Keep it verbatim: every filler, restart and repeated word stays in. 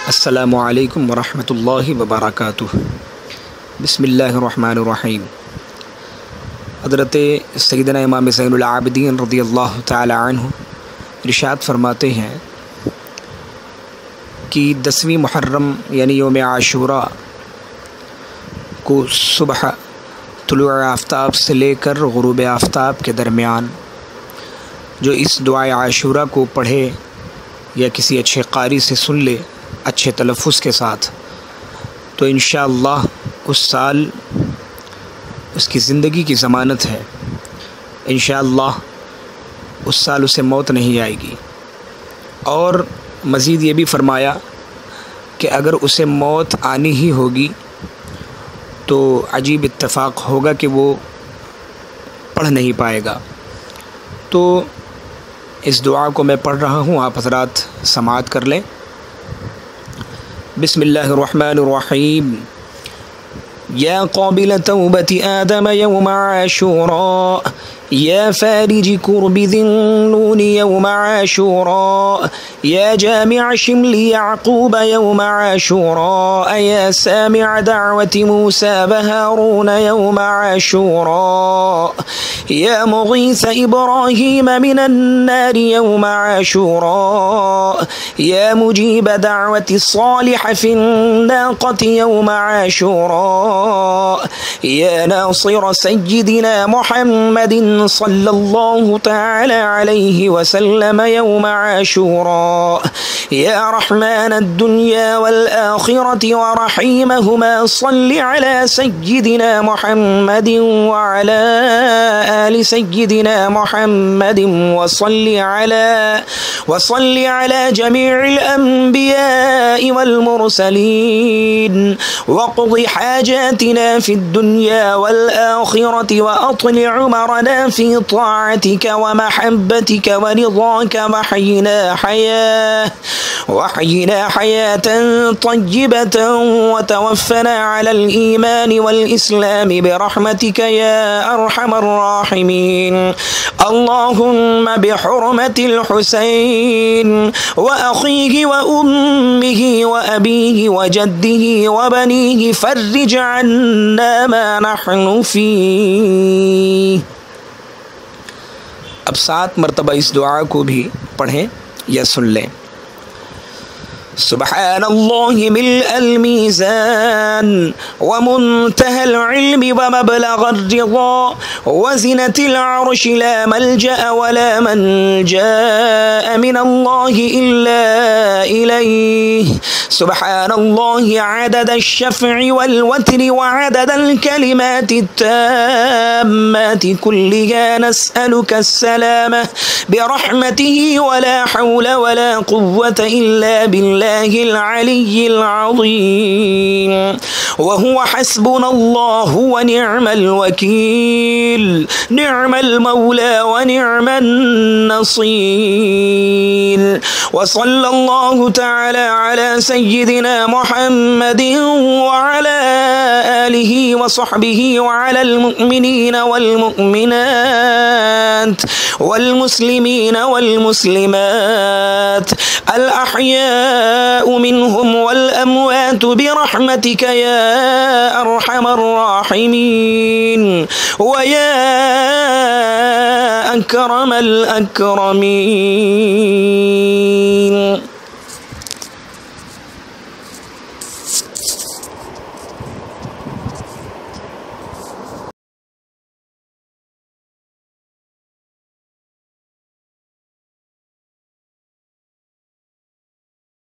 السلام علیکم ورحمۃ اللہ وبرکاتہ۔ بسم اللہ الرحمن الرحیم۔ حضرت سیدنا امام زین العابدین رضی اللہ تعالی عنہ ارشاد فرماتے ہیں کہ دسویں محرم یعنی یوم عاشوراء کو صبح طلوع آفتاب سے لے کر غروب آفتاب کے درمیان جو اس دعائے عاشوراء کو پڑھے یا کسی اچھے قاری سے سن لے اچھے تلفظ کے ساتھ، تو انشاءاللہ اس سال اس کی زندگی کی ضمانت ہے، انشاءاللہ اس سال اسے موت نہیں آئے گی۔ اور مزید یہ بھی فرمایا کہ اگر اسے موت آنی ہی ہوگی تو عجیب اتفاق ہوگا کہ وہ پڑھ نہیں پائے گا۔ تو اس دعا کو میں پڑھ رہا ہوں، آپ حضرات سماعت کر لیں۔ بسم اللہ الرحمن الرحیم۔ یا قابل توبت آدم یوم عاشوراء، یا فارج کرب ذی النون یوم عاشوراء، یا جامع شمل یعقوب یوم عاشوراء، یا سامع دعوت موسیٰ وہارون یوم عاشوراء، یا مغیث ابراہیم من النار یوم عاشوراء، یا مجیب دعوت الصالح فی الناقة یوم عاشوراء، یا ناصر سیدنا محمد صلی اللہ تعالی علیہ وسلم یوم عاشوراء، یا رحمن الدنیا والآخرة ورحیمہما صل علی سیدنا محمد وعلی آل سیدنا محمد وصل علی وصل علی جمیع الانبیاء والمرسلین وقض حاجاتنا فی الدنیا والآخرة وأطل عمرنا في طاعتك ومحبتك ورضاك، وحينا حياة وحينا حياة طيبة وتوفنا على الإيمان والإسلام برحمتك يا أرحم الراحمين۔ اللهم بحرمة الحسين وأخيه وأمه وأبيه وجده وبنيه فرج عنا ما نحن فيه۔ اب سات مرتبہ اس دعا کو بھی پڑھیں یا سن لیں۔ سبحان اللہ ملء الميزان ومنتهى العلم ومبلغ الرضا وزنة العرش، لا ملجأ ولا منجاء من الله إلا إليه۔ سبحان الله عدد الشفع والوتر وعدد الكلمات التامات كلها، نسألك السلامة برحمته ولا حول ولا قوة إلا بالله العلي العظيم، وهو حسبنا الله ونعم الوكيل، نعم المولى ونعم النصير۔ وصلى الله تعالى على سيدنا محمد وعلى آله وصحبه وعلى المؤمنين والمؤمنات والمسلمين والمسلمات الأحياء منهم والأموات برحمتك يا أرحم الراحمين ويا أكرم الأكرمين۔